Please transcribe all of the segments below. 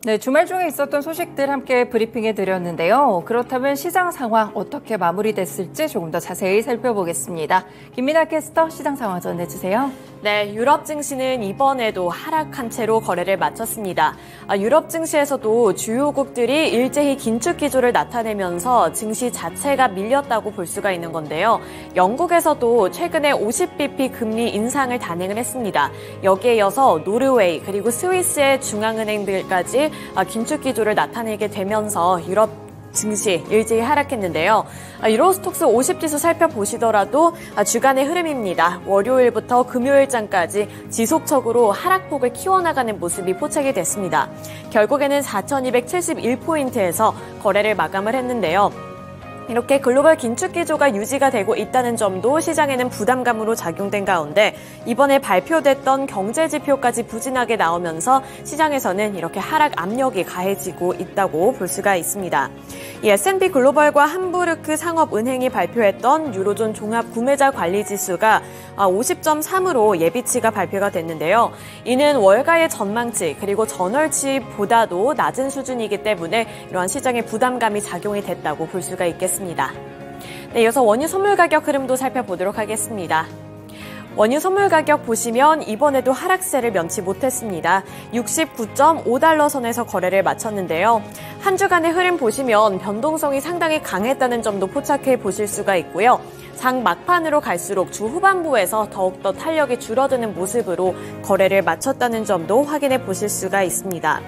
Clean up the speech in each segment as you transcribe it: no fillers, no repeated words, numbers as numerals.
네, 주말 중에 있었던 소식들 함께 브리핑해 드렸는데요. 그렇다면 시장 상황 어떻게 마무리됐을지 조금 더 자세히 살펴보겠습니다. 김민아 캐스터 시장 상황 전해주세요. 네, 유럽 증시는 이번에도 하락한 채로 거래를 마쳤습니다. 유럽 증시에서도 주요국들이 일제히 긴축 기조를 나타내면서 증시 자체가 밀렸다고 볼 수가 있는 건데요. 영국에서도 최근에 50bp 금리 인상을 단행을 했습니다. 여기에 이어서 노르웨이 그리고 스위스의 중앙은행들까지 긴축 기조를 나타내게 되면서 유럽 증시 일제히 하락했는데요. 유로스톡스 50지수 살펴보시더라도 주간의 흐름입니다. 월요일부터 금요일장까지 지속적으로 하락폭을 키워나가는 모습이 포착이 됐습니다. 결국에는 4,271포인트에서 거래를 마감을 했는데요. 이렇게 글로벌 긴축 기조가 유지가 되고 있다는 점도 시장에는 부담감으로 작용된 가운데 이번에 발표됐던 경제 지표까지 부진하게 나오면서 시장에서는 이렇게 하락 압력이 가해지고 있다고 볼 수가 있습니다. 이 S&P 글로벌과 함부르크 상업은행이 발표했던 유로존 종합 구매자 관리 지수가 50.3으로 예비치가 발표가 됐는데요. 이는 월가의 전망치 그리고 전월치보다도 낮은 수준이기 때문에 이러한 시장의 부담감이 작용이 됐다고 볼 수가 있겠습니다. 네, 이어서 원유 선물 가격 흐름도 살펴보도록 하겠습니다. 원유 선물 가격 보시면 이번에도 하락세를 면치 못했습니다. 69.5달러 선에서 거래를 마쳤는데요. 한 주간의 흐름 보시면 변동성이 상당히 강했다는 점도 포착해 보실 수가 있고요. 장 막판으로 갈수록 주 후반부에서 더욱더 탄력이 줄어드는 모습으로 거래를 마쳤다는 점도 확인해 보실 수가 있습니다.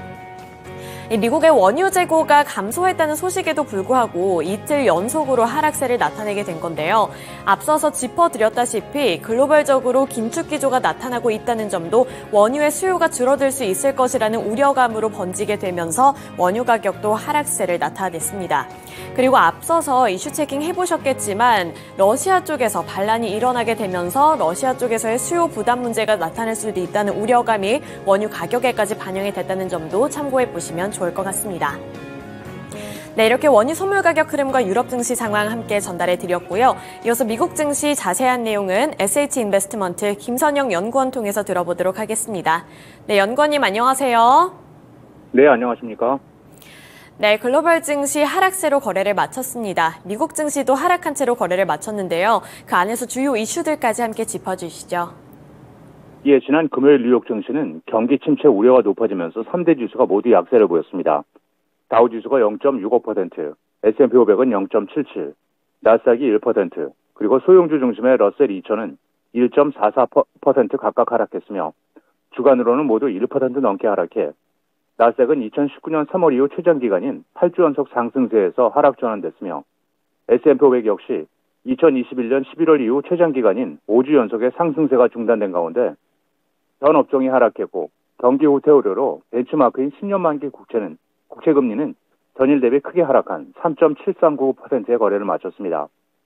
미국의 원유 재고가 감소했다는 소식에도 불구하고 이틀 연속으로 하락세를 나타내게 된 건데요. 앞서서 짚어드렸다시피 글로벌적으로 긴축 기조가 나타나고 있다는 점도 원유의 수요가 줄어들 수 있을 것이라는 우려감으로 번지게 되면서 원유 가격도 하락세를 나타냈습니다. 그리고 앞서서 이슈 체킹 해보셨겠지만 러시아 쪽에서 반란이 일어나게 되면서 러시아 쪽에서의 수요 부담 문제가 나타날 수도 있다는 우려감이 원유 가격에까지 반영이 됐다는 점도 참고해 보시면 좋을 것 같습니다. 네, 이렇게 원유 선물 가격 흐름과 유럽 증시 상황 함께 전달해 드렸고요. 이어서 미국 증시 자세한 내용은 SH인베스트먼트 김선영 연구원 통해서 들어보도록 하겠습니다. 네, 연구원님 안녕하세요. 네, 안녕하십니까? 네, 글로벌 증시 하락세로 거래를 마쳤습니다. 미국 증시도 하락한 채로 거래를 마쳤는데요. 그 안에서 주요 이슈들까지 함께 짚어주시죠. 예, 지난 금요일 뉴욕 증시는 경기 침체 우려가 높아지면서 3대 지수가 모두 약세를 보였습니다. 다우 지수가 0.65%, S&P 500은 0.77, 나스닥이 1%, 그리고 소형주 중심의 러셀 2000은 1.44% 각각 하락했으며 주간으로는 모두 1% 넘게 하락해 나스닥은 2019년 3월 이후 최장 기간인 8주 연속 상승세에서 하락 전환됐으며 S&P 500 역시 2021년 11월 이후 최장 기간인 5주 연속의 상승세가 중단된 가운데 전 업종이 하락했고 경기 후퇴 우려로 벤치마크인 10년 만기 국채 금리는 전일 대비 크게 하락한 3.739%의 거래를 마쳤습니다.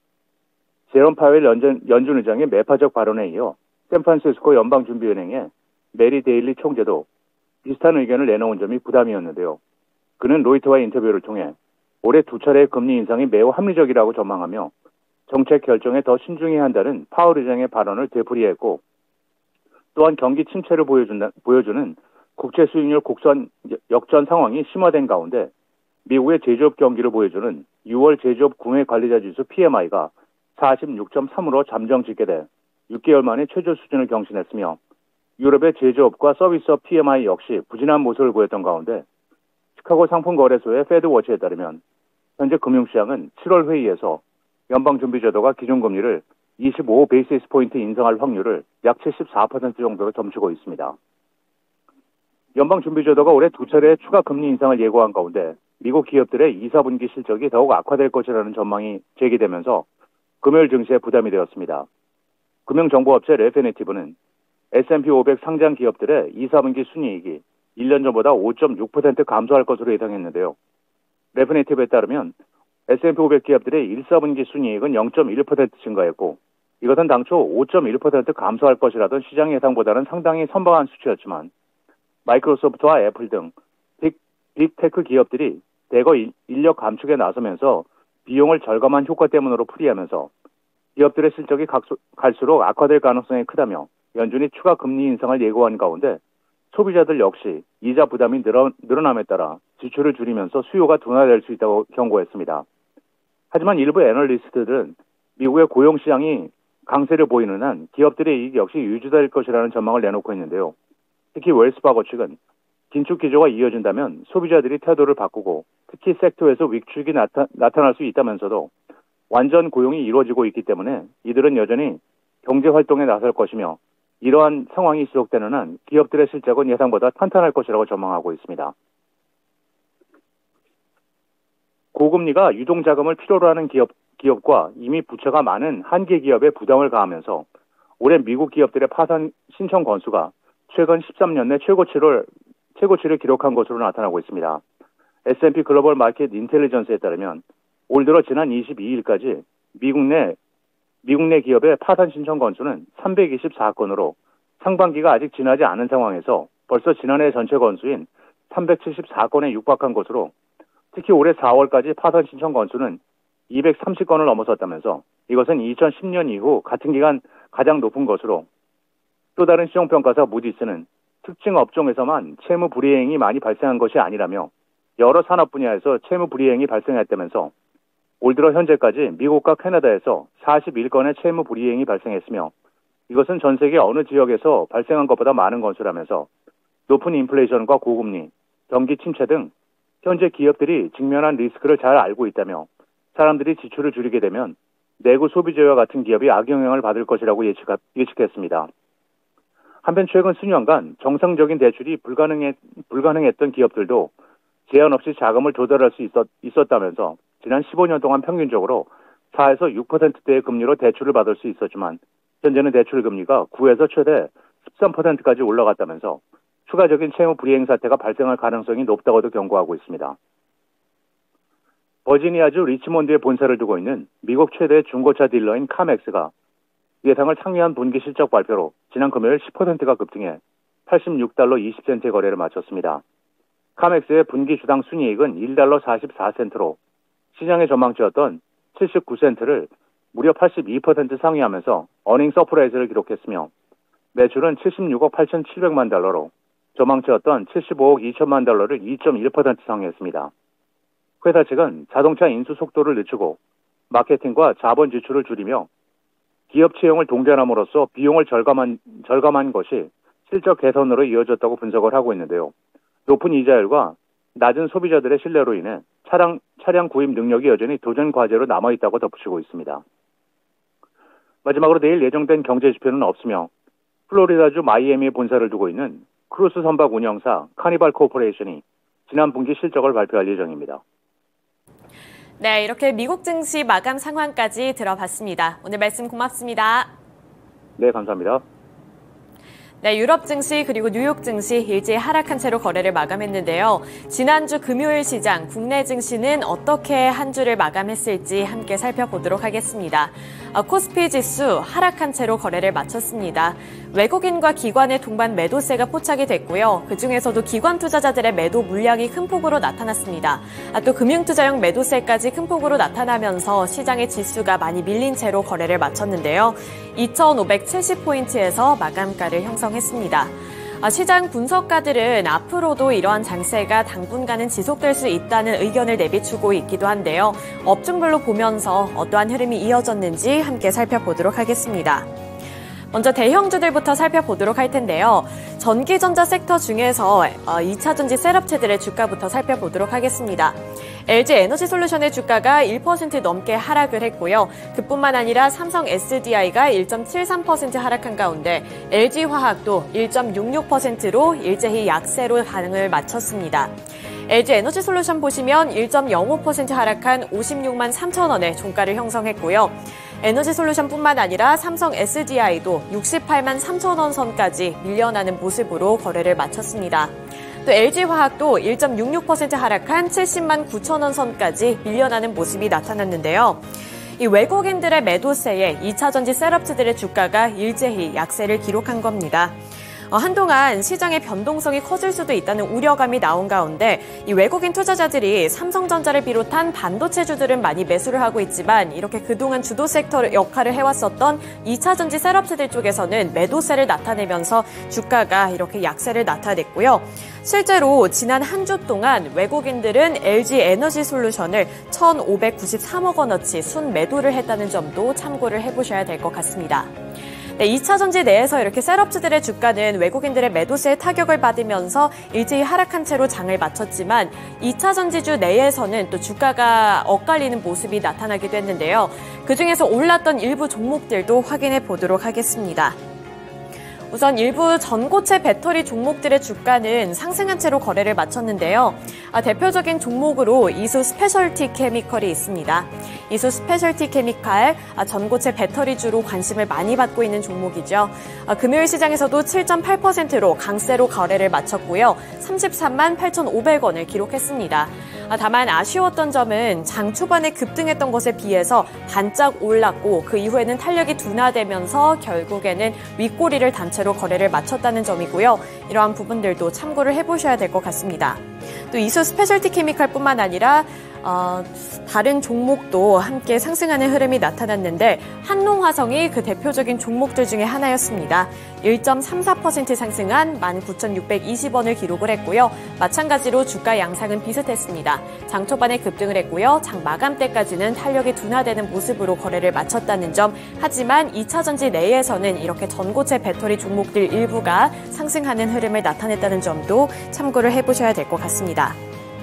제롬 파웰 연준 의장의 매파적 발언에 이어 샌프란시스코 연방준비은행의 메리 데일리 총재도 비슷한 의견을 내놓은 점이 부담이었는데요. 그는 로이터와의 인터뷰를 통해 올해 두 차례의 금리 인상이 매우 합리적이라고 전망하며 정책 결정에 더 신중해야 한다는 파월 의장의 발언을 되풀이했고 또한 경기 침체를 보여주는 국채 수익률 곡선 역전 상황이 심화된 가운데 미국의 제조업 경기를 보여주는 6월 제조업 구매 관리자 지수 PMI가 46.3으로 잠정 집계돼 6개월 만에 최저 수준을 경신했으며 유럽의 제조업과 서비스업 PMI 역시 부진한 모습을 보였던 가운데 시카고 상품거래소의 패드워치에 따르면 현재 금융시장은 7월 회의에서 연방준비제도가 기준금리를 25 베이시스 포인트 인상할 확률을 약 74% 정도로 점치고 있습니다. 연방준비제도가 올해 두 차례의 추가 금리 인상을 예고한 가운데 미국 기업들의 2, 4분기 실적이 더욱 악화될 것이라는 전망이 제기되면서 금요일 증시에 부담이 되었습니다. 금융정보업체 레피네티브는 S&P 500 상장 기업들의 2, 4분기 순이익이 1년 전보다 5.6% 감소할 것으로 예상했는데요. 레피네티브에 따르면 S&P 500 기업들의 1, 4분기 순이익은 0.1% 증가했고 이것은 당초 5.1% 감소할 것이라던 시장 예상보다는 상당히 선방한 수치였지만 마이크로소프트와 애플 등 빅테크 기업들이 대거 인력 감축에 나서면서 비용을 절감한 효과 때문으로 풀이하면서 기업들의 실적이 갈수록 악화될 가능성이 크다며 연준이 추가 금리 인상을 예고한 가운데 소비자들 역시 이자 부담이 늘어남에 따라 지출을 줄이면서 수요가 둔화될 수 있다고 경고했습니다. 하지만 일부 애널리스트들은 미국의 고용시장이 강세를 보이는 한 기업들의 이익 역시 유지될 것이라는 전망을 내놓고 있는데요. 특히 웰스파거 측은 긴축 기조가 이어진다면 소비자들이 태도를 바꾸고 특히 섹터에서 위축이 나타날 수 있다면서도 완전 고용이 이루어지고 있기 때문에 이들은 여전히 경제활동에 나설 것이며 이러한 상황이 지속되는 한 기업들의 실적은 예상보다 탄탄할 것이라고 전망하고 있습니다. 고금리가 유동자금을 필요로 하는 기업과 이미 부채가 많은 한계 기업에 부담을 가하면서 올해 미국 기업들의 파산 신청 건수가 최근 13년 내 최고치를 기록한 것으로 나타나고 있습니다. S&P 글로벌 마켓 인텔리전스에 따르면 올 들어 지난 22일까지 미국 내 기업의 파산 신청 건수는 324건으로 상반기가 아직 지나지 않은 상황에서 벌써 지난해 전체 건수인 374건에 육박한 것으로 특히 올해 4월까지 파산 신청 건수는 230건을 넘어섰다면서 이것은 2010년 이후 같은 기간 가장 높은 것으로 또 다른 시정평가사 무디스는 특정 업종에서만 채무 불이행이 많이 발생한 것이 아니라며 여러 산업 분야에서 채무 불이행이 발생했다면서 올 들어 현재까지 미국과 캐나다에서 41건의 채무 불이행이 발생했으며 이것은 전 세계 어느 지역에서 발생한 것보다 많은 건수라면서 높은 인플레이션과 고금리, 경기 침체 등 현재 기업들이 직면한 리스크를 잘 알고 있다며 사람들이 지출을 줄이게 되면 내구 소비재와 같은 기업이 악영향을 받을 것이라고 예측했습니다. 한편 최근 수년간 정상적인 대출이 불가능했던 기업들도 제한 없이 자금을 조달할 수 있었다면서 지난 15년 동안 평균적으로 4에서 6%대의 금리로 대출을 받을 수 있었지만 현재는 대출 금리가 9에서 최대 13%까지 올라갔다면서 추가적인 채무 불이행 사태가 발생할 가능성이 높다고도 경고하고 있습니다. 버지니아주 리치몬드에 본사를 두고 있는 미국 최대 중고차 딜러인 카맥스가 예상을 상회한 분기 실적 발표로 지난 금요일 10%가 급등해 86달러 20센트의 거래를 마쳤습니다. 카맥스의 분기 주당 순이익은 1달러 44센트로 시장의 전망치였던 79센트를 무려 82% 상회하면서 어닝 서프라이즈를 기록했으며 매출은 76억 8,700만 달러로 전망치였던 75억 2천만 달러를 2.1% 상회했습니다. 회사 측은 자동차 인수 속도를 늦추고 마케팅과 자본 지출을 줄이며 기업 채용을 동결함으로써 비용을 절감한 것이 실적 개선으로 이어졌다고 분석을 하고 있는데요. 높은 이자율과 낮은 소비자들의 신뢰로 인해 차량 구입 능력이 여전히 도전 과제로 남아있다고 덧붙이고 있습니다. 마지막으로 내일 예정된 경제 지표는 없으며 플로리다주 마이애미에 본사를 두고 있는 크루즈 선박 운영사 카니발 코퍼레이션이 지난 분기 실적을 발표할 예정입니다. 네, 이렇게 미국 증시 마감 상황까지 들어봤습니다. 오늘 말씀 고맙습니다. 네, 감사합니다. 네, 유럽 증시 그리고 뉴욕 증시 일제히 하락한 채로 거래를 마감했는데요. 지난주 금요일 시장 국내 증시는 어떻게 한 주를 마감했을지 함께 살펴보도록 하겠습니다. 코스피 지수 하락한 채로 거래를 마쳤습니다. 외국인과 기관의 동반 매도세가 포착이 됐고요. 그중에서도 기관 투자자들의 매도 물량이 큰 폭으로 나타났습니다. 또 금융투자용 매도세까지 큰 폭으로 나타나면서 시장의 지수가 많이 밀린 채로 거래를 마쳤는데요. 2,570포인트에서 마감가를 형성했습니다. 시장 분석가들은 앞으로도 이러한 장세가 당분간은 지속될 수 있다는 의견을 내비추고 있기도 한데요. 업종별로 보면서 어떠한 흐름이 이어졌는지 함께 살펴보도록 하겠습니다. 먼저 대형주들부터 살펴보도록 할 텐데요. 전기전자 섹터 중에서 2차전지 셋업체들의 주가부터 살펴보도록 하겠습니다. LG 에너지솔루션의 주가가 1% 넘게 하락을 했고요. 그뿐만 아니라 삼성 SDI가 1.73% 하락한 가운데 LG화학도 1.66%로 일제히 약세로 반응을 마쳤습니다. LG 에너지솔루션 보시면 1.05% 하락한 56만 3천 원의 종가를 형성했고요. 에너지솔루션뿐만 아니라 삼성 SDI도 68만 3천 원 선까지 밀려나는 모습으로 거래를 마쳤습니다. 또 LG화학도 1.66% 하락한 70만 9천 원 선까지 밀려나는 모습이 나타났는데요. 이 외국인들의 매도세에 2차전지 셋업체들의 주가가 일제히 약세를 기록한 겁니다. 한동안 시장의 변동성이 커질 수도 있다는 우려감이 나온 가운데 이 외국인 투자자들이 삼성전자를 비롯한 반도체주들은 많이 매수를 하고 있지만 이렇게 그동안 주도 섹터 역할을 해왔었던 2차전지 셋업체들 쪽에서는 매도세를 나타내면서 주가가 이렇게 약세를 나타냈고요. 실제로 지난 한 주 동안 외국인들은 LG 에너지 솔루션을 1,593억 원어치 순매도를 했다는 점도 참고를 해보셔야 될 것 같습니다. 네, 2차전지 내에서 이렇게 셋업체들의 주가는 외국인들의 매도세의 타격을 받으면서 일제히 하락한 채로 장을 마쳤지만 2차전지주 내에서는 또 주가가 엇갈리는 모습이 나타나기도 했는데요. 그중에서 올랐던 일부 종목들도 확인해 보도록 하겠습니다. 우선 일부 전고체 배터리 종목들의 주가는 상승한 채로 거래를 마쳤는데요. 대표적인 종목으로 이수 스페셜티 케미컬이 있습니다. 이수 스페셜티 케미칼, 전고체 배터리주로 관심을 많이 받고 있는 종목이죠. 금요일 시장에서도 7.8%로 강세로 거래를 마쳤고요. 33만 8,500원을 기록했습니다. 다만 아쉬웠던 점은 장 초반에 급등했던 것에 비해서 반짝 올랐고 그 이후에는 탄력이 둔화되면서 결국에는 윗꼬리를 단체로 거래를 마쳤다는 점이고요. 이러한 부분들도 참고를 해보셔야 될 것 같습니다. 또 이수 스페셜티 케미칼뿐만 아니라 다른 종목도 함께 상승하는 흐름이 나타났는데 한농화성이 그 대표적인 종목들 중에 하나였습니다. 1.34% 상승한 19,620원을 기록을 했고요. 마찬가지로 주가 양상은 비슷했습니다. 장 초반에 급등을 했고요. 장 마감 때까지는 탄력이 둔화되는 모습으로 거래를 마쳤다는 점. 하지만 2차전지 내에서는 이렇게 전고체 배터리 종목들 일부가 상승하는 흐름을 나타냈다는 점도 참고를 해보셔야 될 것 같습니다.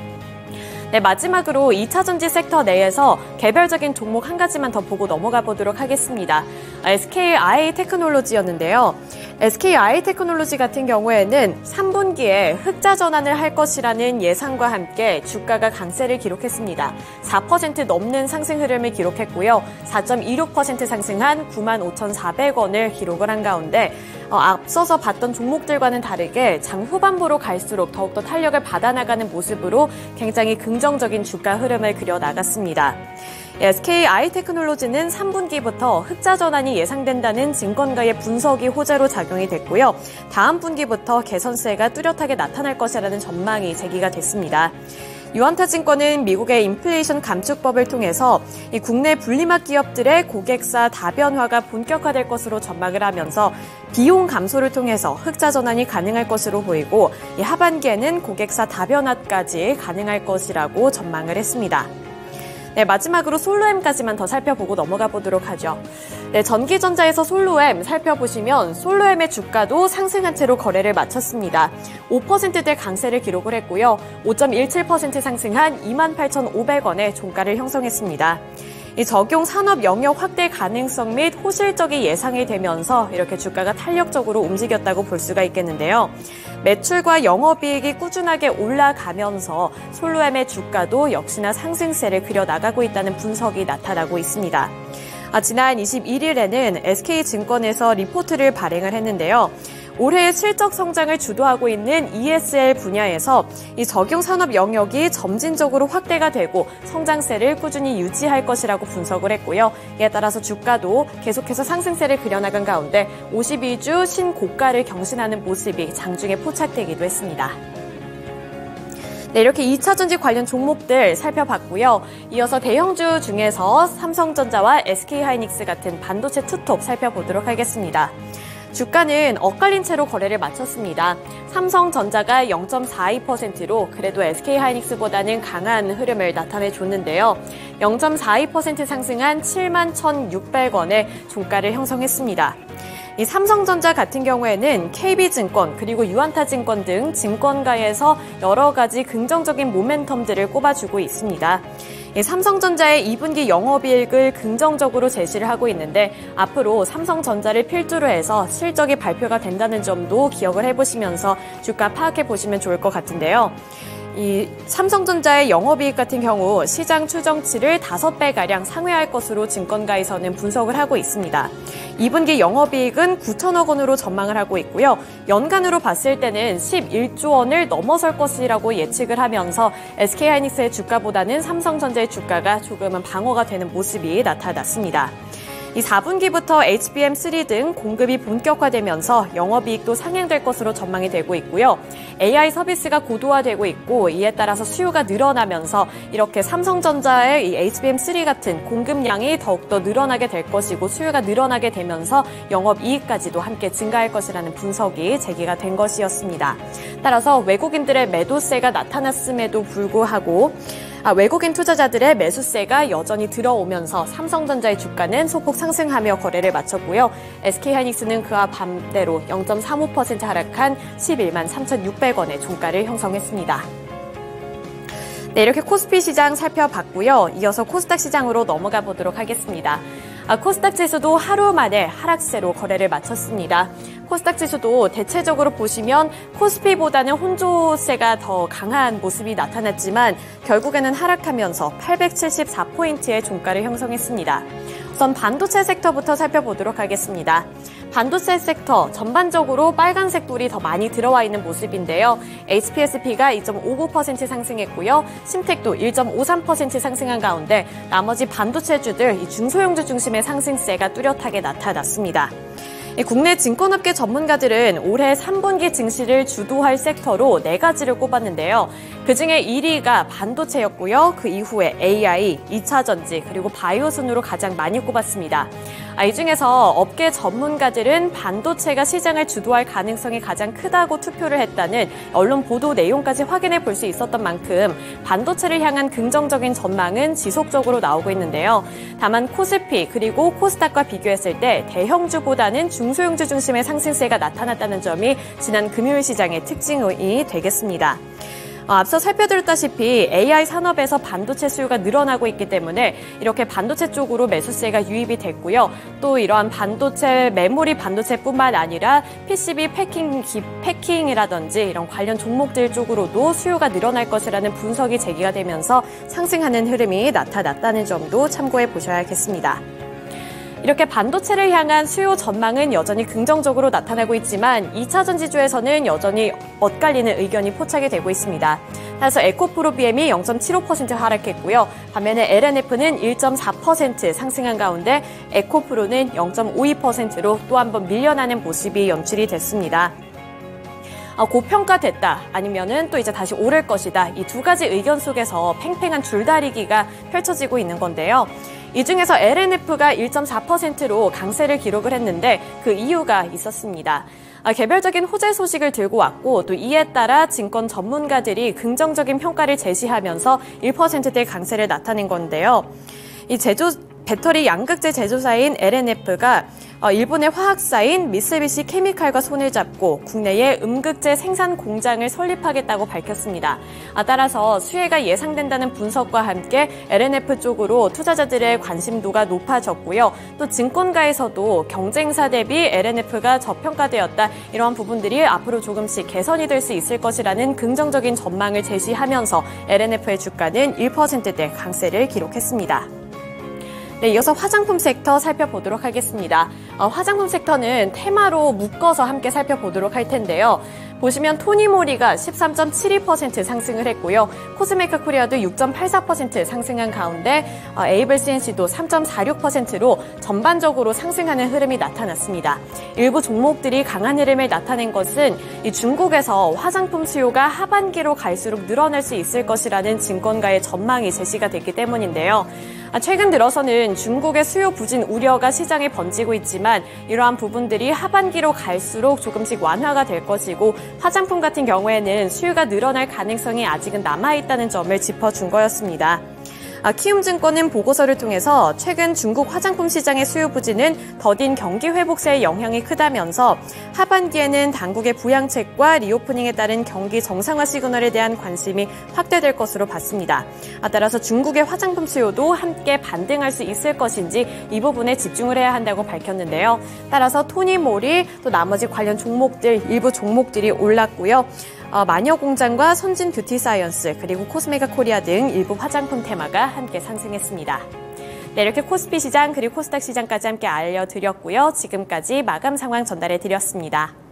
네, 마지막으로 2차전지 섹터 내에서 개별적인 종목 한 가지만 더 보고 넘어가 보도록 하겠습니다. SKI 테크놀로지였는데요. SKI 테크놀로지 같은 경우에는 3분기에 흑자 전환을 할 것이라는 예상과 함께 주가가 강세를 기록했습니다. 4% 넘는 상승 흐름을 기록했고요. 4.26% 상승한 95,400원을 기록을 한 가운데 앞서서 봤던 종목들과는 다르게 장 후반부로 갈수록 더욱더 탄력을 받아나가는 모습으로 굉장히 긍정적인 주가 흐름을 그려나갔습니다. SKI 테크놀로지는 3분기부터 흑자 전환이 예상된다는 증권가의 분석이 호재로 작용이 됐고요. 다음 분기부터 개선세가 뚜렷하게 나타날 것이라는 전망이 제기가 됐습니다. 유안타증권은 미국의 인플레이션 감축법을 통해서 이 국내 분리막 기업들의 고객사 다변화가 본격화될 것으로 전망을 하면서 비용 감소를 통해서 흑자 전환이 가능할 것으로 보이고 이 하반기에는 고객사 다변화까지 가능할 것이라고 전망을 했습니다. 네, 마지막으로 솔로엠까지만 더 살펴보고 넘어가 보도록 하죠. 네, 전기전자에서 솔로엠 살펴보시면 솔로엠의 주가도 상승한 채로 거래를 마쳤습니다. 5%대 강세를 기록을 했고요. 5.17% 상승한 28,500원의 종가를 형성했습니다. 이 적용 산업 영역 확대 가능성 및 호실적이 예상이 되면서 이렇게 주가가 탄력적으로 움직였다고 볼 수가 있겠는데요. 매출과 영업이익이 꾸준하게 올라가면서 솔로엠의 주가도 역시나 상승세를 그려나가고 있다는 분석이 나타나고 있습니다. 지난 21일에는 SK증권에서 리포트를 발행을 했는데요. 올해의 실적 성장을 주도하고 있는 ESL 분야에서 이 적용 산업 영역이 점진적으로 확대가 되고 성장세를 꾸준히 유지할 것이라고 분석을 했고요. 이에 따라서 주가도 계속해서 상승세를 그려나간 가운데 52주 신고가를 경신하는 모습이 장중에 포착되기도 했습니다. 네, 이렇게 2차전지 관련 종목들 살펴봤고요. 이어서 대형주 중에서 삼성전자와 SK하이닉스 같은 반도체 투톱 살펴보도록 하겠습니다. 주가는 엇갈린 채로 거래를 마쳤습니다. 삼성전자가 0.42%로 그래도 SK하이닉스보다는 강한 흐름을 나타내줬는데요. 0.42% 상승한 71,600원의 종가를 형성했습니다. 이 삼성전자 같은 경우에는 KB증권 그리고 유안타증권 등 증권가에서 여러 가지 긍정적인 모멘텀들을 꼽아주고 있습니다. 삼성전자의 2분기 영업이익을 긍정적으로 제시를 하고 있는데 앞으로 삼성전자를 필두로 해서 실적이 발표가 된다는 점도 기억을 해보시면서 주가 파악해 보시면 좋을 것 같은데요. 이 삼성전자의 영업이익 같은 경우 시장 추정치를 5배가량 상회할 것으로 증권가에서는 분석을 하고 있습니다. 2분기 영업이익은 9천억 원으로 전망을 하고 있고요. 연간으로 봤을 때는 11조 원을 넘어설 것이라고 예측을 하면서 SK하이닉스의 주가보다는 삼성전자의 주가가 조금은 방어가 되는 모습이 나타났습니다. 이 4분기부터 HBM3 등 공급이 본격화되면서 영업이익도 상향될 것으로 전망이 되고 있고요. AI 서비스가 고도화되고 있고 이에 따라서 수요가 늘어나면서 이렇게 삼성전자의 이 HBM3 같은 공급량이 더욱더 늘어나게 될 것이고 수요가 늘어나게 되면서 영업이익까지도 함께 증가할 것이라는 분석이 제기가 된 것이었습니다. 따라서 외국인들의 매도세가 나타났음에도 불구하고 외국인 투자자들의 매수세가 여전히 들어오면서 삼성전자의 주가는 소폭 상승하며 거래를 마쳤고요. SK하이닉스는 그와 반대로 0.35% 하락한 11만 3,600원의 종가를 형성했습니다. 네, 이렇게 코스피 시장 살펴봤고요. 이어서 코스닥 시장으로 넘어가 보도록 하겠습니다. 코스닥 지수도 하루 만에 하락세로 거래를 마쳤습니다. 코스닥 지수도 대체적으로 보시면 코스피보다는 혼조세가 더 강한 모습이 나타났지만 결국에는 하락하면서 874포인트의 종가를 형성했습니다. 우선 반도체 섹터부터 살펴보도록 하겠습니다. 반도체 섹터 전반적으로 빨간색 불이 더 많이 들어와 있는 모습인데요. HPSP가 2.59% 상승했고요. 심텍도 1.53% 상승한 가운데 나머지 반도체주들 이 중소형주 중심의 상승세가 뚜렷하게 나타났습니다. 국내 증권업계 전문가들은 올해 3분기 증시를 주도할 섹터로 4가지를 꼽았는데요. 그중에 1위가 반도체였고요. 그 이후에 AI, 2차전지, 그리고 바이오 순으로 가장 많이 꼽았습니다. 이 중에서 업계 전문가들은 반도체가 시장을 주도할 가능성이 가장 크다고 투표를 했다는 언론 보도 내용까지 확인해 볼 수 있었던 만큼 반도체를 향한 긍정적인 전망은 지속적으로 나오고 있는데요. 다만 코스피 그리고 코스닥과 비교했을 때 대형주보다는 중소형주 중심의 상승세가 나타났다는 점이 지난 금요일 시장의 특징이 되겠습니다. 앞서 살펴드렸다시피 AI 산업에서 반도체 수요가 늘어나고 있기 때문에 이렇게 반도체 쪽으로 매수세가 유입이 됐고요. 또 이러한 반도체, 메모리 반도체뿐만 아니라 PCB 패킹이라든지 이런 관련 종목들 쪽으로도 수요가 늘어날 것이라는 분석이 제기가 되면서 상승하는 흐름이 나타났다는 점도 참고해 보셔야겠습니다. 이렇게 반도체를 향한 수요 전망은 여전히 긍정적으로 나타나고 있지만 2차 전지주에서는 여전히 엇갈리는 의견이 포착이 되고 있습니다. 따라서 에코프로비엠이 0.75% 하락했고요. 반면에 LNF는 1.4% 상승한 가운데 에코프로는 0.52%로 또 한 번 밀려나는 모습이 연출이 됐습니다. 고평가됐다 아니면은 또 이제 다시 오를 것이다. 이 두 가지 의견 속에서 팽팽한 줄다리기가 펼쳐지고 있는 건데요. 이 중에서 LNF가 1.4%로 강세를 기록을 했는데 그 이유가 있었습니다. 개별적인 호재 소식을 들고 왔고 또 이에 따라 증권 전문가들이 긍정적인 평가를 제시하면서 1%대 강세를 나타낸 건데요. 이 배터리 양극재 제조사인 LNF가 일본의 화학사인 미쓰비시 케미칼과 손을 잡고 국내에 음극재 생산 공장을 설립하겠다고 밝혔습니다. 따라서 수혜가 예상된다는 분석과 함께 LNF 쪽으로 투자자들의 관심도가 높아졌고요. 또 증권가에서도 경쟁사 대비 LNF가 저평가되었다. 이러한 부분들이 앞으로 조금씩 개선이 될 수 있을 것이라는 긍정적인 전망을 제시하면서 LNF의 주가는 1%대 강세를 기록했습니다. 네, 이어서 화장품 섹터 살펴보도록 하겠습니다. 화장품 섹터는 테마로 묶어서 함께 살펴보도록 할 텐데요. 보시면 토니모리가 13.72% 상승을 했고요. 코스메이크 코리아도 6.84% 상승한 가운데 에이블 CNC도 3.46%로 전반적으로 상승하는 흐름이 나타났습니다. 일부 종목들이 강한 흐름을 나타낸 것은 이 중국에서 화장품 수요가 하반기로 갈수록 늘어날 수 있을 것이라는 증권가의 전망이 제시가 됐기 때문인데요. 최근 들어서는 중국의 수요 부진 우려가 시장에 번지고 있지만 이러한 부분들이 하반기로 갈수록 조금씩 완화가 될 것이고 화장품 같은 경우에는 수요가 늘어날 가능성이 아직은 남아있다는 점을 짚어준 거였습니다. 키움증권은 보고서를 통해서 최근 중국 화장품 시장의 수요 부진은 더딘 경기 회복세의 영향이 크다면서 하반기에는 당국의 부양책과 리오프닝에 따른 경기 정상화 시그널에 대한 관심이 확대될 것으로 봤습니다. 따라서 중국의 화장품 수요도 함께 반등할 수 있을 것인지 이 부분에 집중을 해야 한다고 밝혔는데요. 따라서 토니모리 또 나머지 관련 종목들 일부 종목들이 올랐고요. 마녀공장과 선진 뷰티 사이언스 그리고 코스메가 코리아 등 일부 화장품 테마가 함께 상승했습니다. 네, 이렇게 코스피 시장 그리고 코스닥 시장까지 함께 알려드렸고요. 지금까지 마감 상황 전달해드렸습니다.